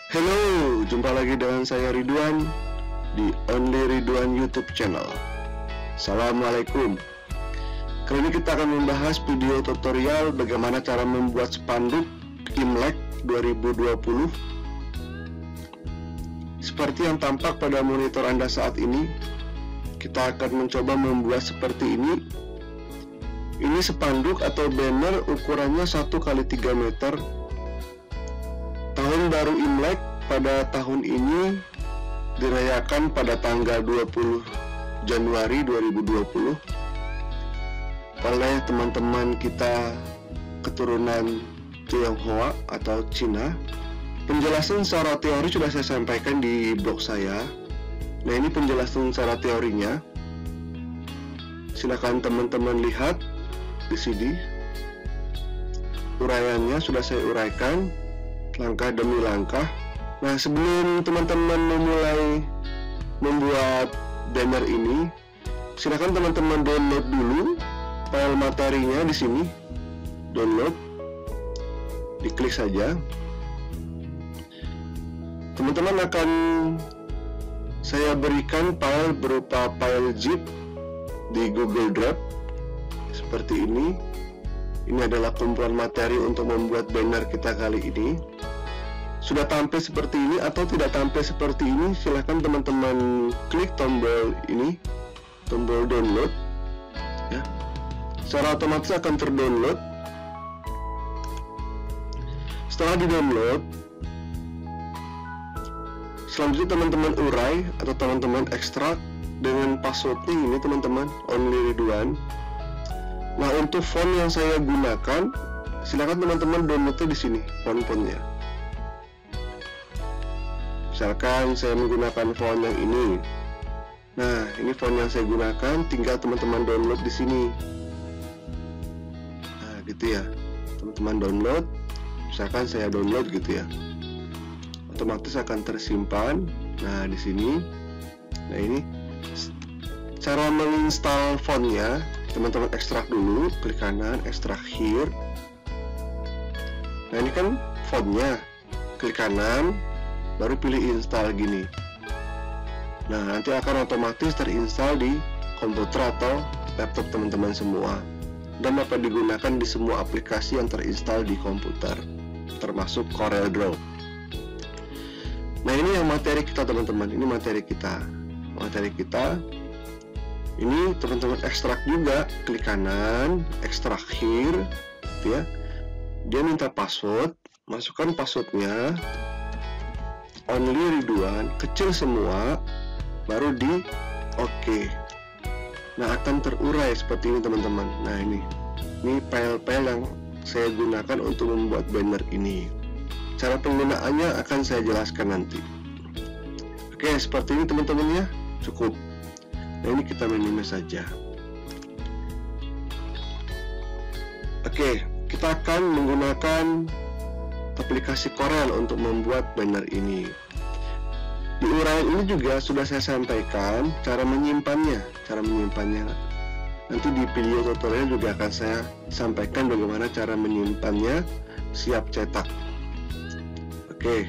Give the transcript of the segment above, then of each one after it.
Halo, jumpa lagi dengan saya Ridwan di Only Ridwan YouTube channel. Assalamualaikum. Kali ini kita akan membahas video tutorial bagaimana cara membuat spanduk Imlek 2020. Seperti yang tampak pada monitor Anda saat ini, kita akan mencoba membuat seperti ini. Ini spanduk atau banner ukurannya 1x3 meter. Tahun baru Imlek pada tahun ini dirayakan pada tanggal 20 Januari 2020 oleh teman-teman kita keturunan Tionghoa atau Cina. Penjelasan secara teori sudah saya sampaikan di blog saya. Nah, ini penjelasan secara teorinya. Silakan teman-teman lihat di sini. Uraiannya sudah saya uraikan langkah demi langkah. Nah, sebelum teman-teman memulai membuat banner ini, silakan teman-teman download dulu file materinya di sini. Download, diklik saja. Teman-teman akan saya berikan file berupa file zip di Google Drive seperti ini. Ini adalah kumpulan materi untuk membuat banner kita kali ini. Sudah tampil seperti ini atau tidak tampil seperti ini, silahkan teman-teman klik tombol ini, tombol download ya. Secara otomatis akan terdownload. Setelah di-download, selanjutnya teman-teman urai atau teman-teman ekstrak dengan passwordnya ini, teman-teman, Only Ridwan. Nah, untuk font yang saya gunakan, silakan teman-teman downloadnya di sini, font-fontnya. Misalkan saya menggunakan font yang ini. Nah, ini font yang saya gunakan, tinggal teman-teman download di sini. Nah, gitu ya. Teman-teman download, misalkan saya download gitu ya. Otomatis akan tersimpan. Nah, di sini. Nah, ini cara menginstal fontnya. Teman-teman ekstrak dulu, klik kanan, ekstrak here. Nah, ini kan fontnya. Klik kanan, baru pilih install gini. Nah, nanti akan otomatis terinstall di komputer atau laptop teman-teman semua, dan dapat digunakan di semua aplikasi yang terinstall di komputer, termasuk CorelDRAW. Nah, ini yang materi kita, teman-teman. Ini materi kita. Ini teman-teman ekstrak juga, klik kanan, ekstrak here, gitu ya. Dia minta password, masukkan passwordnya. Only Ridwan, kecil semua, baru di OK. Nah, akan terurai seperti ini, teman-teman. Nah, ini file-file yang saya gunakan untuk membuat banner ini. Cara penggunaannya akan saya jelaskan nanti. Oke, seperti ini, teman-teman ya. Cukup. Nah, ini kita minimize saja. Oke, kita akan menggunakan aplikasi Corel untuk membuat banner ini. Di uraian ini juga sudah saya sampaikan cara menyimpannya. Nanti di video tutorial juga akan saya sampaikan bagaimana cara menyimpannya siap cetak. Oke.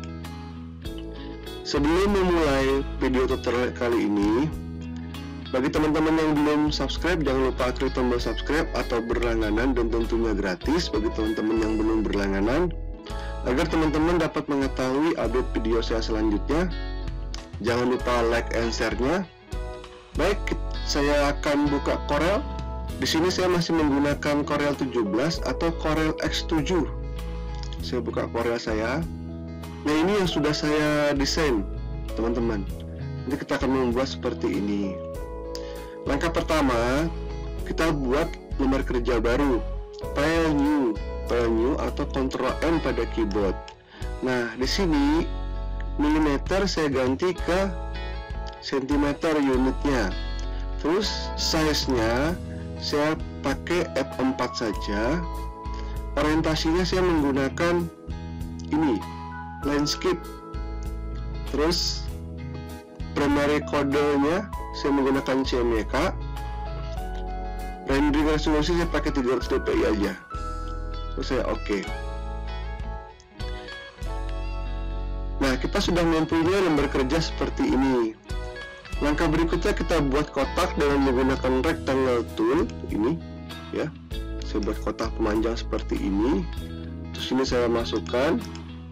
Sebelum memulai video tutorial kali ini, bagi teman-teman yang belum subscribe, jangan lupa klik tombol subscribe atau berlangganan, dan tentunya gratis bagi teman-teman yang belum berlangganan, agar teman-teman dapat mengetahui update video saya selanjutnya. Jangan lupa like and share-nya. Baik, saya akan buka Corel. Di sini saya masih menggunakan Corel 17 atau Corel X7. Saya buka Corel saya. Nah, ini yang sudah saya desain, teman-teman. Nanti kita akan membuat seperti ini. Langkah pertama, kita buat lembar kerja baru. File new atau Ctrl N pada keyboard. Nah, di sini milimeter saya ganti ke sentimeter unitnya. Terus size-nya saya pakai F4 saja. Orientasinya saya menggunakan ini, landscape. Terus primary code-nya saya menggunakan CMYK. Rendering resolusi saya pakai 300 dpi aja. Terus saya oke. kita sudah mempunyai lembar kerja seperti ini. Langkah berikutnya kita buat kotak dengan menggunakan rectangle tool ini ya. Saya buat kotak pemanjang seperti ini. Terus ini saya masukkan.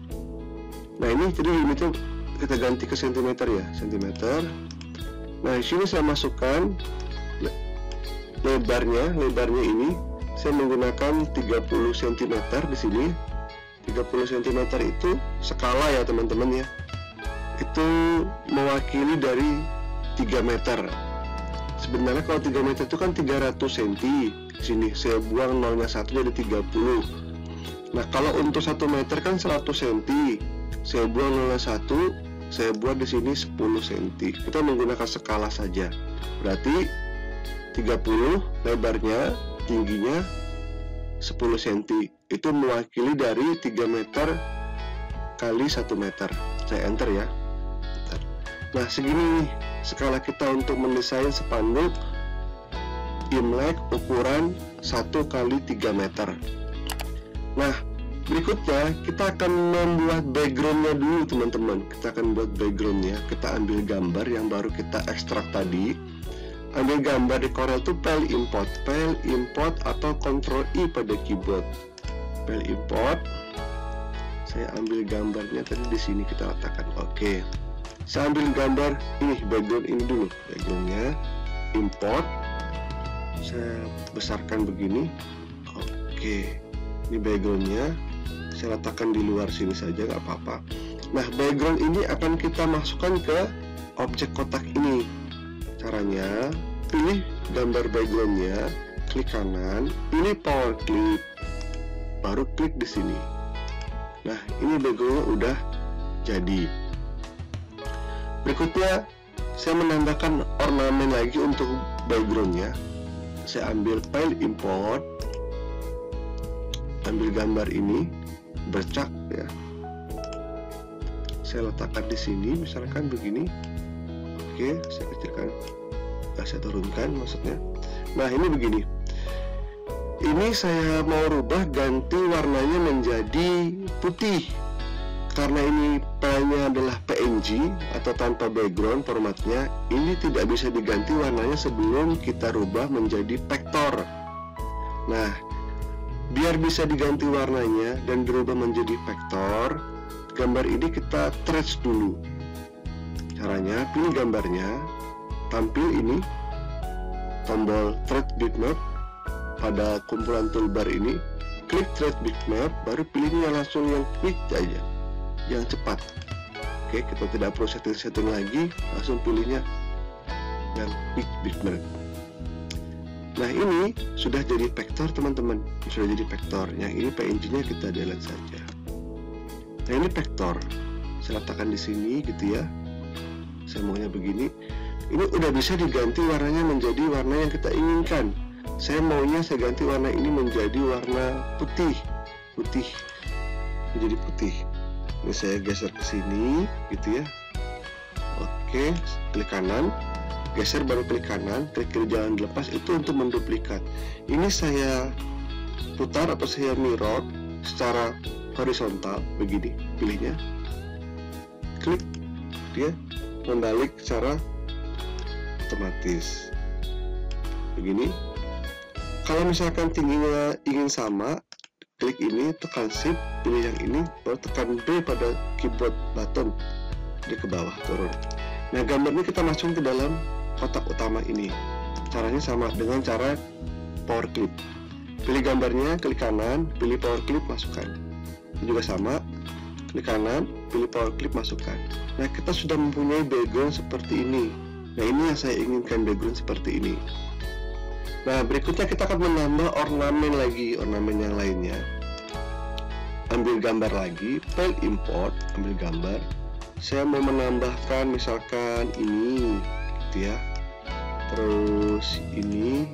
Nah ini jadi limitnya kita ganti ke sentimeter ya, sentimeter. Nah di sini saya masukkan lebarnya ini saya menggunakan 30 cm di sini. 30 cm itu skala ya teman-teman ya. Itu mewakili dari 3 meter. Sebenarnya kalau 3 meter itu kan 300 cm. Sini saya buang 0-nya 1 jadi 30. Nah kalau untuk 1 meter kan 100 cm. Saya buang 0-nya 1, saya buat di sini 10 cm. Kita menggunakan skala saja. Berarti 30 lebarnya, tingginya 10 cm. Itu mewakili dari 3 meter kali 1 meter. Saya enter ya. Nah segini nih skala kita untuk mendesain spanduk Imlek ukuran 1 kali 3 meter. Nah berikutnya kita akan membuat backgroundnya dulu teman-teman. Kita akan buat backgroundnya. Kita ambil gambar yang baru kita ekstrak tadi. Ambil gambar di Corel itu file import atau Ctrl I pada keyboard. File import. Saya ambil gambarnya tadi di sini kita letakkan. Oke. Saya ambil gambar ini background ini dulu. Backgroundnya import. Saya besarkan begini. Oke. Ini backgroundnya. Saya letakkan di luar sini saja nggak apa-apa. Nah background ini akan kita masukkan ke objek kotak ini. Caranya pilih gambar backgroundnya, klik kanan, pilih power clip, baru klik di sini. Nah ini backgroundnya udah jadi. Berikutnya saya menambahkan ornamen lagi untuk backgroundnya. Saya ambil file import, ambil gambar ini, bercak ya. Saya letakkan di sini, misalkan begini. Oke, saya kecilkan, saya turunkan maksudnya. Nah ini begini. Ini saya mau rubah ganti warnanya menjadi putih. Karena ini filenya adalah PNG atau tanpa background formatnya, ini tidak bisa diganti warnanya sebelum kita rubah menjadi vektor. Nah, biar bisa diganti warnanya dan dirubah menjadi vektor, gambar ini kita trace dulu. Caranya pilih gambarnya, tampil ini tombol Thread Bitmap pada kumpulan toolbar ini, klik Thread Bitmap, baru pilihnya langsung yang quick aja, yang cepat. Oke, kita tidak perlu setting lagi, langsung pilihnya yang quick bitmap. Nah ini sudah jadi vektor teman-teman, sudah jadi vektor. Yang ini PNG-nya kita delete saja. Nah ini vektor, saya letakkan di sini gitu ya. Saya maunya begini. Ini udah bisa diganti warnanya menjadi warna yang kita inginkan. Saya maunya saya ganti warna ini menjadi warna putih, menjadi putih. Ini saya geser ke sini gitu ya. Oke, klik kanan, geser baru klik kanan, klik kiri jangan dilepas, itu untuk menduplikat. Ini saya putar atau saya mirror secara horizontal begini, pilihnya, klik, dia membalik secara otomatis begini. Kalau misalkan tingginya ingin sama, klik ini, tekan shift, pilih yang ini, baru tekan B pada keyboard button, dia ke bawah turun. Nah gambar ini kita masukkan ke dalam kotak utama ini. Caranya sama dengan cara power clip. Pilih gambarnya, klik kanan, pilih power clip, masukkan. Ini juga sama, klik kanan, pilih power clip, masukkan. Nah kita sudah mempunyai background seperti ini. Nah ini yang saya inginkan, background seperti ini. Nah berikutnya kita akan menambah ornamen lagi, ornamen yang lainnya. Ambil gambar lagi, file import, ambil gambar. Saya mau menambahkan misalkan ini gitu ya. Terus ini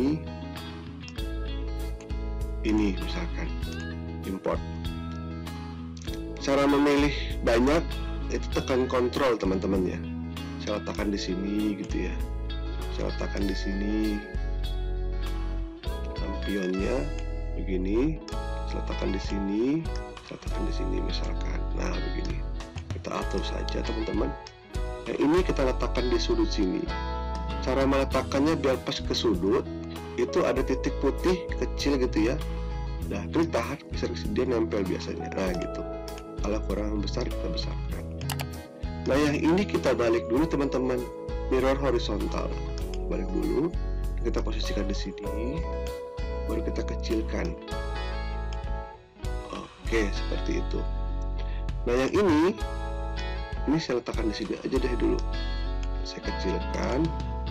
misalkan import. Cara memilih banyak itu tekan kontrol teman-teman ya. Saya letakkan di sini gitu ya. Saya letakkan di sini. Lampionnya begini. Saya letakkan di sini. Saya letakkan di sini misalkan. Nah begini. kita atur saja teman-teman. Yang ini kita letakkan di sudut sini. Cara meletakkannya biar pas ke sudut, itu ada titik putih kecil gitu ya. Nah, klik tahan, geser ke sini, dia nempel biasanya. Nah gitu. Kalau kurang besar kita besarkan. Nah yang ini kita balik dulu teman-teman, mirror horizontal. Balik dulu, kita posisikan di sini, baru kita kecilkan. Oke, seperti itu. Nah yang ini saya letakkan di sini aja deh dulu. Saya kecilkan.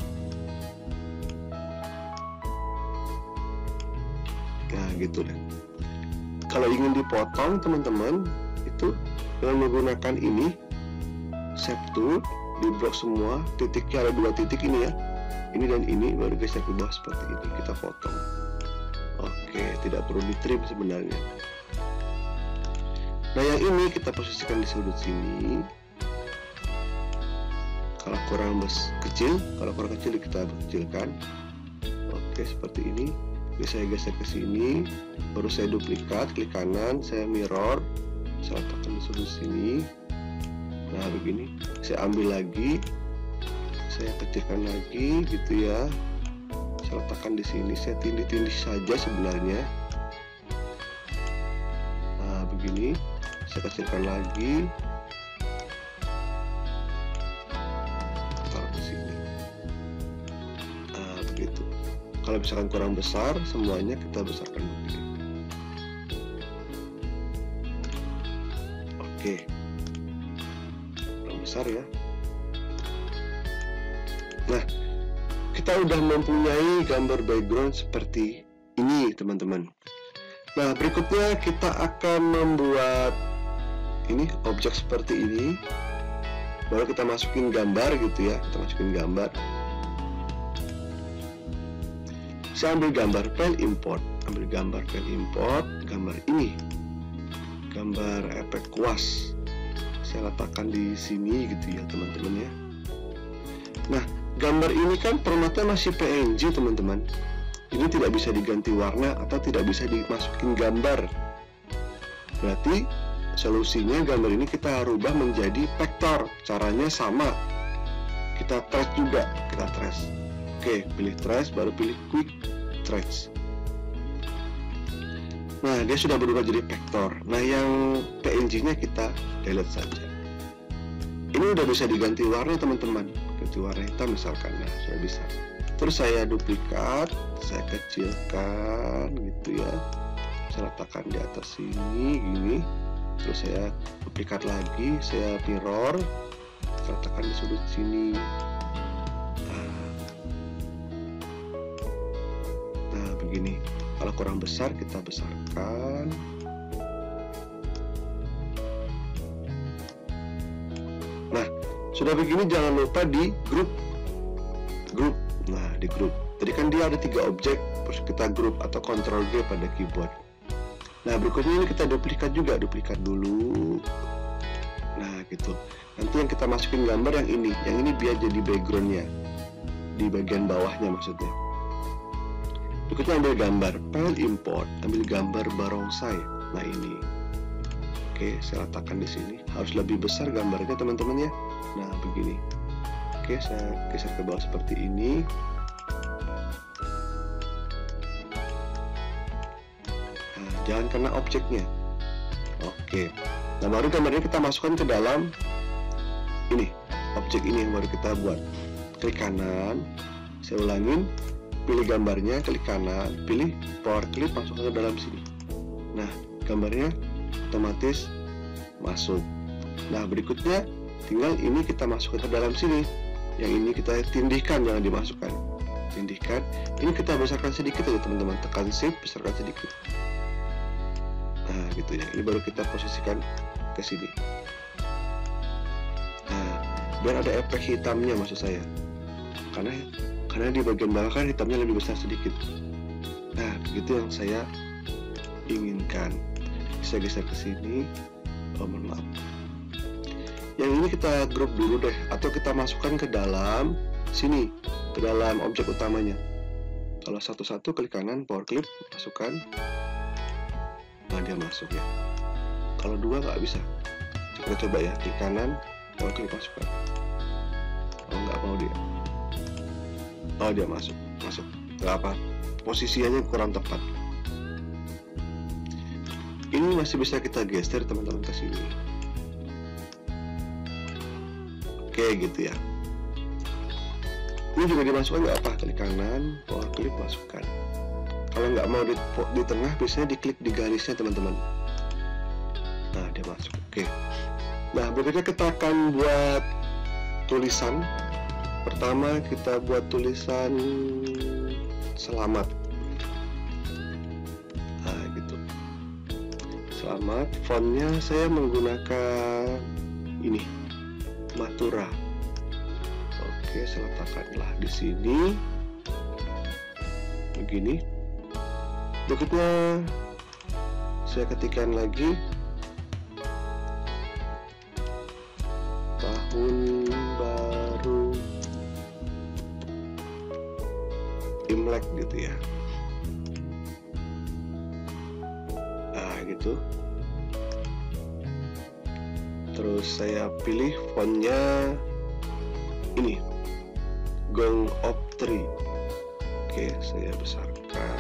Nah gitu deh. Kalau ingin dipotong teman-teman, itu dengan menggunakan ini, shape tool, di blok semua, titiknya ada 2 titik ini ya. Ini dan ini, baru geser ke bawah seperti ini, kita potong. Oke, tidak perlu di trim sebenarnya. Nah yang ini kita posisikan di sudut sini. Kalau kurang kecil kita kecilkan. Oke, seperti ini. Oke, saya geser ke sini, baru saya duplikat, klik kanan, saya mirror, saya letakkan di sudut sini. Nah begini, saya ambil lagi, saya kecilkan lagi gitu ya. Saya letakkan di sini, saya tindih-tindih saja sebenarnya. Nah begini, saya kecilkan lagi, taruh di sini. Nah begitu. Kalau misalkan kurang besar, semuanya kita besarkan begini. Oke, kurang besar ya. Nah, kita udah mempunyai gambar background seperti ini teman-teman. Nah berikutnya kita akan membuat ini objek seperti ini. Baru kita masukin gambar gitu ya, kita masukin gambar. Saya ambil gambar file import, gambar ini, gambar efek kuas. Saya letakkan di sini gitu ya teman-teman ya. Nah gambar ini kan formatnya masih PNG teman-teman. Ini tidak bisa diganti warna atau tidak bisa dimasukin gambar. Berarti solusinya gambar ini kita rubah menjadi vektor. Caranya sama. Kita trace juga, kita trace. Oke, pilih trace, baru pilih quick trace. Nah, dia sudah berubah jadi vektor. Nah, yang PNG-nya kita delete saja. Ini udah bisa diganti warna teman-teman. Ganti warna hitam misalkan. Nah, sudah bisa. Terus saya duplikat, saya kecilkan gitu ya. Saya letakkan di atas sini gini. Terus saya duplikat lagi, saya mirror, saya letakkan di sudut sini. Nah begini. Kalau kurang besar kita besarkan. Nah sudah begini, jangan lupa di grup. Nah di grup. Tadi kan dia ada 3 objek, terus kita grup atau Ctrl G pada keyboard. Nah berikutnya ini kita duplikat juga, duplikat dulu. Nah gitu. Nanti yang kita masukin gambar yang ini biar jadi backgroundnya di bagian bawahnya maksudnya. Berikutnya ambil gambar, file import, ambil gambar barongsai. Nah ini. Oke, saya letakkan di sini. Harus lebih besar gambarnya teman-teman ya. Nah begini. Oke, saya geser ke bawah seperti ini. Jangan kena objeknya. Oke. Nah baru gambarnya kita masukkan ke dalam ini, objek ini yang baru kita buat. Klik kanan, saya ulangin, pilih gambarnya, klik kanan, pilih power clip, masukkan ke dalam sini. Nah gambarnya otomatis masuk. Nah berikutnya tinggal ini kita masukkan ke dalam sini. Yang ini kita tindihkan, jangan dimasukkan. Tindihkan. Ini kita besarkan sedikit aja teman-teman. Tekan shift, besarkan sedikit. Nah gitu ya, ini baru kita posisikan ke sini. Nah biar ada efek hitamnya maksud saya, karena di bagian bawah kan hitamnya lebih besar sedikit. Nah begitu yang saya inginkan. Saya geser ke sini. Oh mohon maaf. Yang ini kita grup dulu deh, atau kita masukkan ke dalam sini, ke dalam objek utamanya. Kalau satu-satu klik kanan, power clip, masukkan. Nah dia masuk ya. Kalau dua nggak bisa. Kita coba ya, klik kanan, klik masukkan. Oh, nggak mau dia. Oh, dia masuk, nggak apa, posisinya kurang tepat. Ini masih bisa kita geser teman-teman ke sini. Oke, gitu ya. Ini juga dimasukkan nggak apa, klik kanan, klik masukkan. Kalau nggak mau di tengah, biasanya diklik di garisnya teman-teman. Nah, dia masuk. Oke. Nah, berikutnya kita akan buat tulisan. Pertama kita buat tulisan selamat. Nah, gitu. Selamat. Fontnya saya menggunakan ini, Matura. Oke, saya letakkanlah di sini. Begini. Berikutnya saya ketikkan lagi tahun baru Imlek gitu ya. Nah, gitu. Terus saya pilih fontnya ini, Gong of Three. Oke, saya besarkan.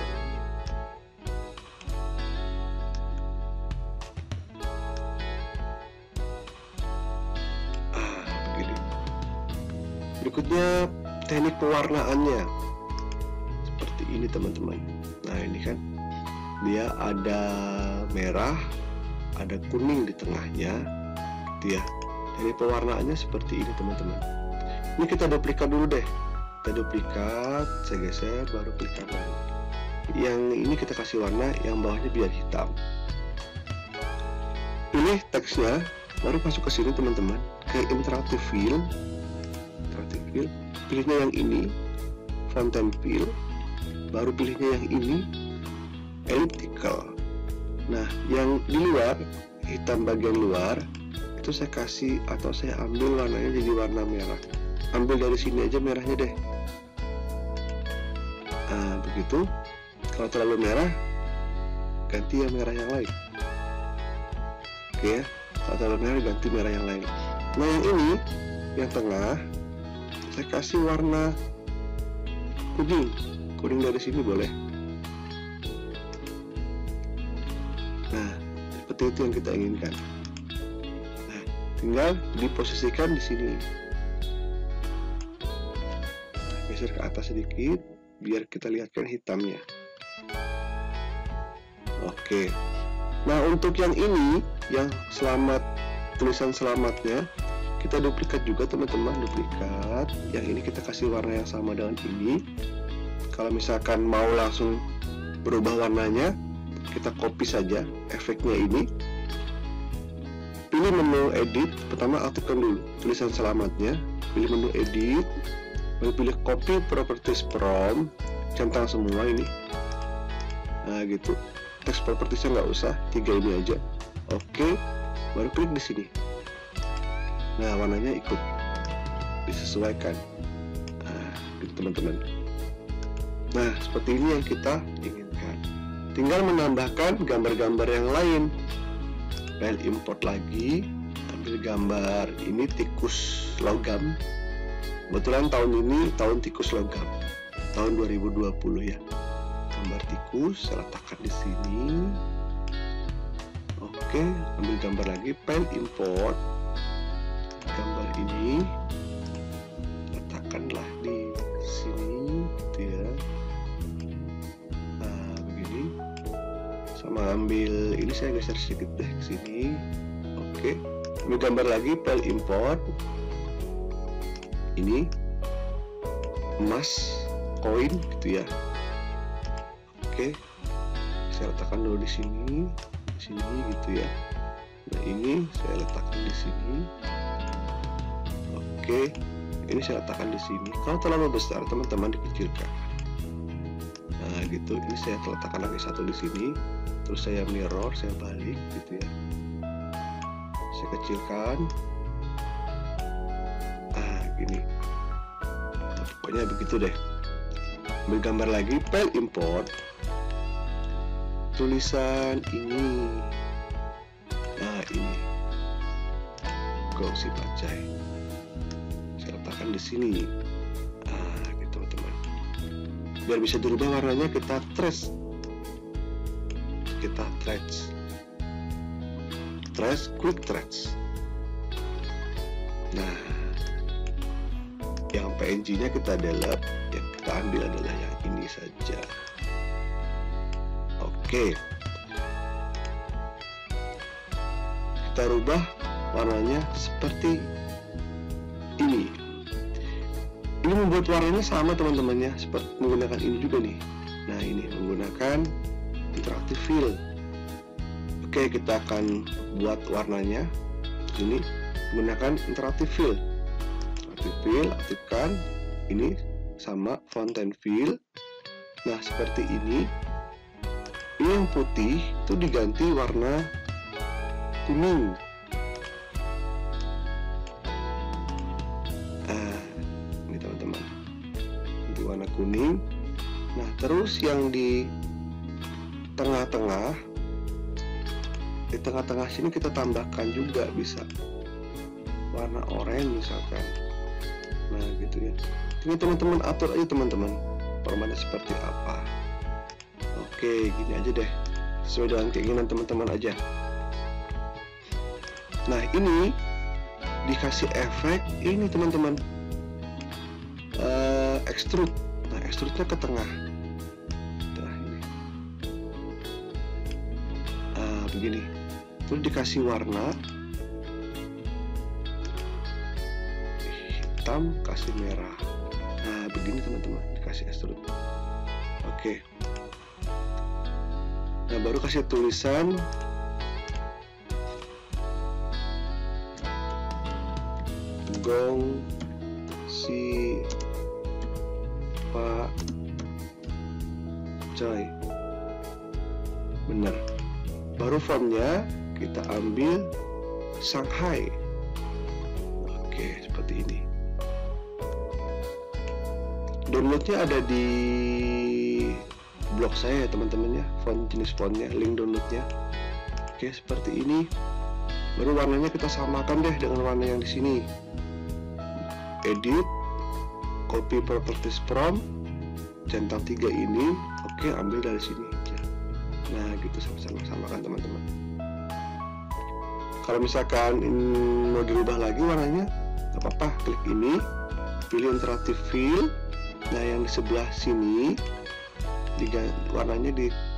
Berikutnya teknik pewarnaannya seperti ini teman-teman. Nah, ini kan dia ada merah, ada kuning di tengahnya, gitu ya. Teknik pewarnaannya seperti ini teman-teman. Ini kita duplikat dulu deh. Kita duplikat, saya geser, baru klik kanan. Yang ini kita kasih warna, yang bawahnya biar hitam. Pilih teksnya, baru masuk ke sini teman-teman, ke interactive fill. Pilihnya yang ini, fountain fill, baru pilihnya yang ini, elliptical. Nah, yang di luar, hitam bagian luar, itu saya kasih atau saya ambil warnanya jadi warna merah. Ambil dari sini aja merahnya deh. Nah, begitu. Kalau terlalu merah, ganti yang merah yang lain. Oke ya, kalau terlalu merah ganti merah yang lain. Nah, yang ini, yang tengah, saya kasih warna kuning dari sini boleh. Nah, seperti itu yang kita inginkan. Nah, tinggal diposisikan di sini. Nah, geser ke atas sedikit biar kita lihatkan hitamnya. Oke. Nah, untuk yang ini, yang selamat, tulisan selamatnya, kita duplikat juga teman-teman, duplikat. Yang ini kita kasih warna yang sama dengan ini. Kalau misalkan mau langsung berubah warnanya, kita copy saja efeknya ini. Pilih menu edit, pertama aktifkan dulu tulisan selamatnya. Pilih menu edit, lalu pilih copy properties from, centang semua ini. Nah, gitu. Teks propertiesnya nggak usah, 3 ini aja. Oke, baru klik di sini. Nah, warnanya ikut disesuaikan. Nah, gitu teman-teman. Nah, seperti ini yang kita inginkan. Tinggal menambahkan gambar-gambar yang lain. File import lagi, ambil gambar ini tikus logam. Kebetulan tahun ini tahun tikus logam, tahun 2020 ya. Gambar tikus, saya letakkan di sini. Oke, ambil gambar lagi, file import. Gambar ini letakkanlah di sini gitu ya. Nah, begini. Sama ambil ini, saya geser sedikit deh ke sini. Oke, ambil gambar lagi, file import. Ini emas koin gitu ya. Oke, saya letakkan dulu di sini gitu ya. Nah, ini saya letakkan di sini. Oke, ini saya letakkan di sini. Kalau terlalu besar, teman-teman dikecilkan. Nah, gitu. Ini saya letakkan lagi satu di sini. Terus saya mirror, saya balik, gitu ya. Saya kecilkan. Ah, gini. Nah, pokoknya begitu deh. Ambil gambar lagi, file import. Tulisan ini. Nah, ini. Gongsi Pacai. Saya letakkan di sini. Gitu teman-teman. Biar bisa dirubah warnanya, kita trace. Quick trace. Nah, yang PNG-nya kita delete, yang kita ambil adalah yang ini saja. Oke. Kita rubah warnanya seperti ini. Ini membuat warnanya sama teman-temannya, seperti menggunakan ini juga nih. Nah, ini menggunakan interactive fill. Oke, kita akan buat warnanya ini menggunakan interactive fill. Aktifkan ini sama fountain fill. Nah, seperti ini. Ini yang putih itu diganti warna kuning. Ini teman-teman, itu warna kuning. Nah, terus yang di tengah-tengah, sini kita tambahkan juga bisa warna oranye misalkan. Nah, gitu ya. Ini teman-teman atur aja teman-teman, formatnya seperti apa. Oke, gini aja deh, sesuai dengan keinginan teman-teman aja. Nah, ini dikasih efek ini teman-teman, extrude. Nah, extrude-nya ke tengah. Nah, ini begini. Terus dikasih warna hitam, kasih merah. Nah, begini teman-teman, dikasih extrude. Oke. Nah, baru kasih tulisan Gongsi Pacai. Bener. Baru fontnya kita ambil Shanghai. Oke, seperti ini. Downloadnya ada di blog saya ya teman-teman ya, jenis fontnya, link downloadnya. Oke, seperti ini. Baru warnanya kita samakan deh dengan warna yang di sini. Edit, copy properties from, centang 3 ini. Oke, ambil dari sini. Nah, gitu, sama-sama samakan teman-teman. Kalau misalkan mau dirubah lagi warnanya, nggak apa-apa, klik ini, pilih interactive fill. Nah, yang di sebelah sini warnanya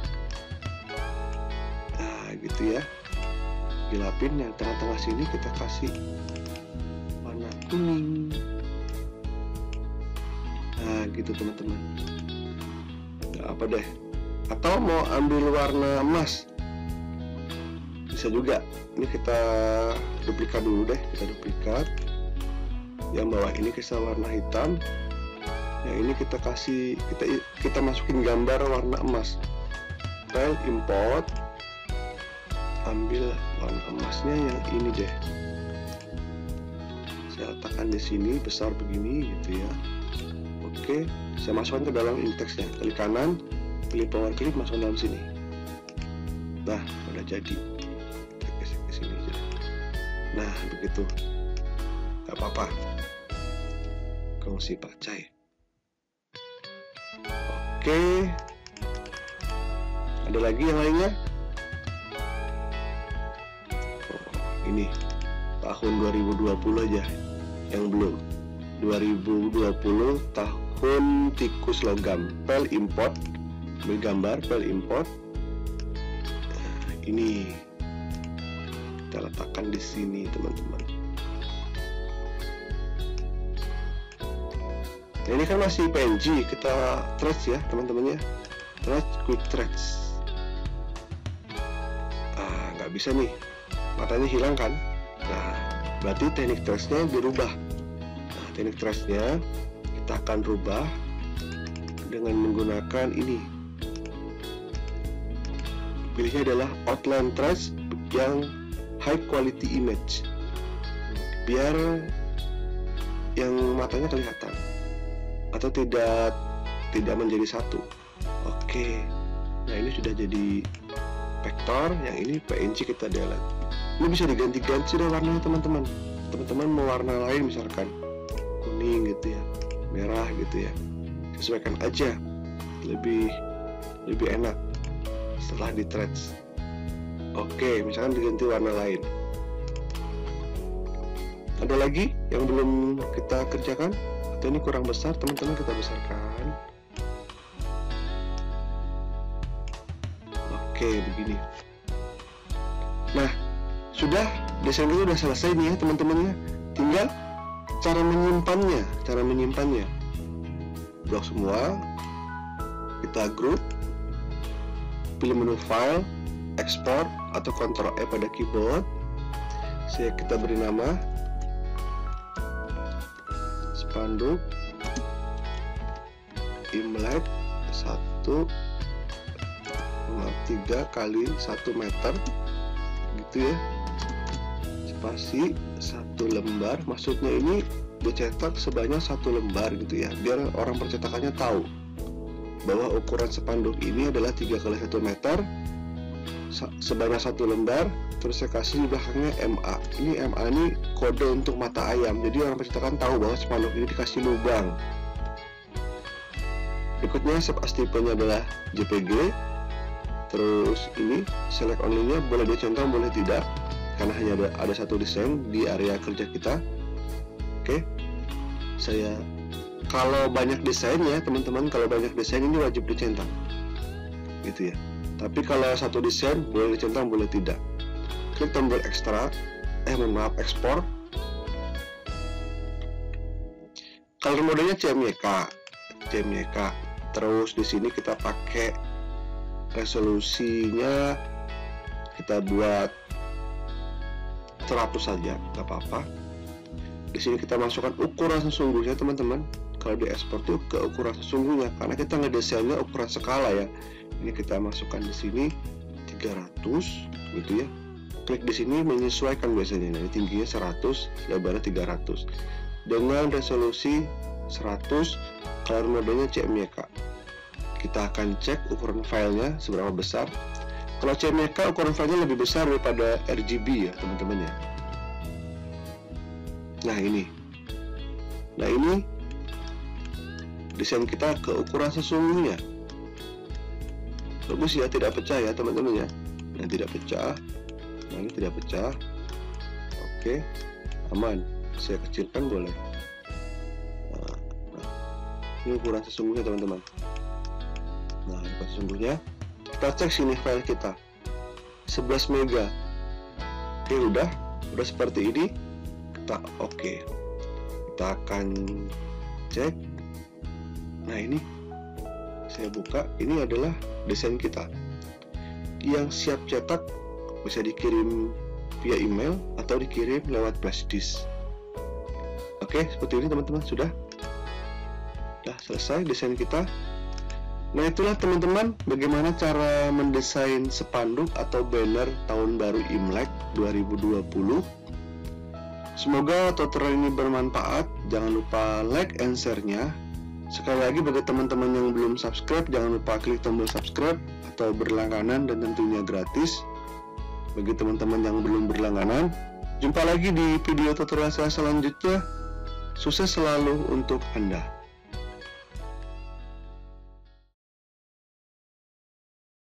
gitu ya, gelapin. Yang tengah-tengah sini kita kasih warna kuning. Nah, gitu teman-teman. Nggak apa deh. Atau mau ambil warna emas, bisa juga. Ini kita duplikat dulu deh, kita duplikat. Yang bawah ini kita warna hitam. Yang ini kita kasih, kita masukin gambar warna emas. File import, ambil warna emasnya yang ini deh. Saya letakkan di sini besar begini gitu ya. Oke, saya masukkan ke dalam indexnya. Klik kanan, pilih power clip, masuk dalam sini. Nah, udah jadi. Geser ke sini aja. Nah, begitu. Gak apa-apa. Gongsi Pacai. Oke. Ada lagi yang lainnya? Ini tahun 2020 aja yang belum. 2020 tahun tikus logam. File import, ambil gambar, file import. Nah, ini kita letakkan di sini teman-teman. Nah, ini kan masih PNG, kita trace ya teman-teman ya, trace, quick trace. Nggak bisa nih, matanya hilang kan. Nah, berarti teknik trace-nya dirubah. Nah, teknik trace-nya kita akan rubah dengan menggunakan ini. Pilihnya adalah outline trace yang high quality image, biar yang matanya kelihatan atau tidak menjadi satu. Oke, nah ini sudah jadi vektor, yang ini PNG kita delete. Ini bisa diganti-ganti deh warnanya teman-teman. teman-teman mau warna lain, misalkan kuning gitu ya, merah gitu ya, sesuaikan aja, lebih enak setelah di stretch. Oke, misalkan diganti warna lain. Ada lagi yang belum kita kerjakan atau ini kurang besar, teman-teman kita besarkan. Oke, begini. Nah, sudah, desain itu udah selesai nih ya teman-teman ya. Tinggal cara menyimpannya. Blok semua, kita group, pilih menu file, export atau Ctrl E pada keyboard. Kita beri nama spanduk Imlek 1,3 kali 1 meter gitu ya, spasi 1 lembar. Maksudnya ini dicetak sebanyak 1 lembar gitu ya, biar orang percetakannya tahu bahwa ukuran spanduk ini adalah 3 kali 1 meter sebanyak 1 lembar. Terus saya kasih di belakangnya MA. Ini MA ini kode untuk mata ayam, jadi orang percetakan tahu bahwa spanduk ini dikasih lubang. Berikutnya shape tipenya adalah JPG. Terus ini select only-nya boleh dicentang boleh tidak, karena hanya ada satu desain di area kerja kita. Oke, saya kalau banyak desain ya teman-teman, kalau banyak desain ini wajib dicentang gitu ya. Tapi kalau satu desain boleh dicentang boleh tidak. Klik tombol ekstrak, ekspor. Color modenya CMYK. Terus di sini kita pakai resolusinya, kita buat 100 saja, nggak apa-apa. Di sini kita masukkan ukuran sesungguhnya teman-teman. Kalau di ekspor tuh ke ukuran sesungguhnya, karena kita ngedesainnya ukuran skala ya. Ini kita masukkan di sini 300 gitu ya. Klik di sini menyesuaikan biasanya. Nah, tingginya 100, lebarnya 300. Dengan resolusi 100, color modenya CMYK. Kita akan cek ukuran filenya seberapa besar. Kalau CMYK ukuran filenya lebih besar daripada RGB ya teman-teman ya. Nah ini desain kita ke ukuran sesungguhnya. Bagus ya, tidak pecah ya teman-teman ya. Nah tidak pecah. Nah ini tidak pecah. Oke, aman. Saya kecilkan boleh. Nah, ini ukuran sesungguhnya teman-teman. Nah ukuran sesungguhnya. Kita cek sini file kita 11 mega. Oke, udah seperti ini. Kita oke. Kita akan cek. Nah ini saya buka, ini adalah desain kita yang siap cetak, bisa dikirim via email atau dikirim lewat flash disk. Oke, seperti ini teman-teman. Sudah selesai desain kita. Nah itulah teman-teman bagaimana cara mendesain spanduk atau banner tahun baru Imlek 2020. Semoga tutorial ini bermanfaat. Jangan lupa like and share-nya. Sekali lagi bagi teman-teman yang belum subscribe, jangan lupa klik tombol subscribe atau berlangganan dan tentunya gratis. Bagi teman-teman yang belum berlangganan, jumpa lagi di video tutorial saya selanjutnya. Sukses selalu untuk Anda.